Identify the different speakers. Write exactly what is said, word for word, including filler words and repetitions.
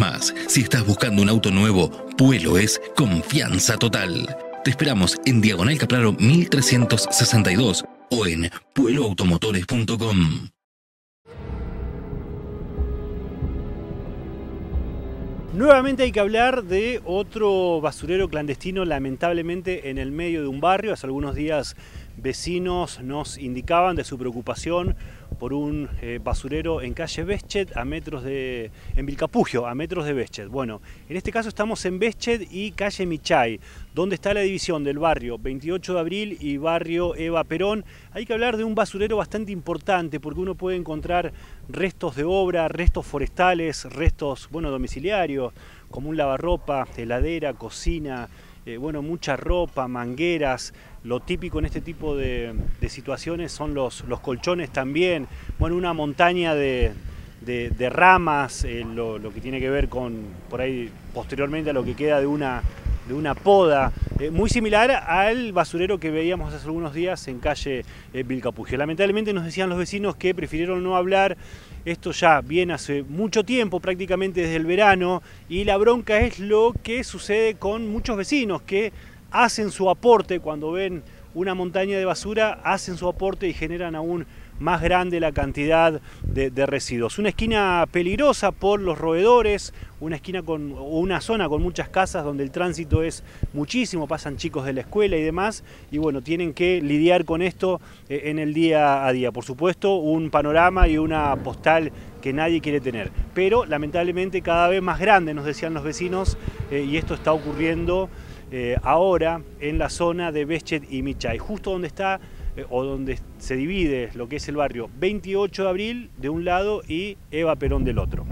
Speaker 1: más. Si estás buscando un auto nuevo, Puelo es confianza total. Te esperamos en Diagonal Capraro mil trescientos sesenta y dos o en puelo automotores punto com.
Speaker 2: Nuevamente hay que hablar de otro basurero clandestino, lamentablemente en el medio de un barrio. Hace algunos días vecinos nos indicaban de su preocupación por un eh, basurero en calle Beschet, a metros de, en Vilcapugio, a metros de Beschet. Bueno, en este caso estamos en Beschet y calle Michay, donde está la división del barrio veintiocho de abril y barrio Eva Perón. Hay que hablar de un basurero bastante importante porque uno puede encontrar restos de obra, restos forestales, restos, bueno, domiciliarios, como un lavarropa, heladera, cocina, eh, bueno, mucha ropa, mangueras. Lo típico en este tipo de, de situaciones son los, los colchones también, bueno, una montaña de, de, de ramas, eh, lo, lo que tiene que ver con, por ahí, posteriormente a lo que queda de una, de una poda, eh, muy similar al basurero que veíamos hace algunos días en calle eh, Vilcapugio. Lamentablemente nos decían los vecinos que prefirieron no hablar. Esto ya viene hace mucho tiempo, prácticamente desde el verano, y la bronca es lo que sucede con muchos vecinos que hacen su aporte cuando ven una montaña de basura, hacen su aporte y generan aún más grande la cantidad de, de residuos. Una esquina peligrosa por los roedores, una esquina con una zona con muchas casas donde el tránsito es muchísimo, pasan chicos de la escuela y demás, y bueno, tienen que lidiar con esto eh, en el día a día. Por supuesto, un panorama y una postal que nadie quiere tener, pero lamentablemente cada vez más grande, nos decían los vecinos, eh, y esto está ocurriendo Eh, ahora en la zona de Beschet y Michay, justo donde está eh, o donde se divide lo que es el barrio veintiocho de abril de un lado y Eva Perón del otro.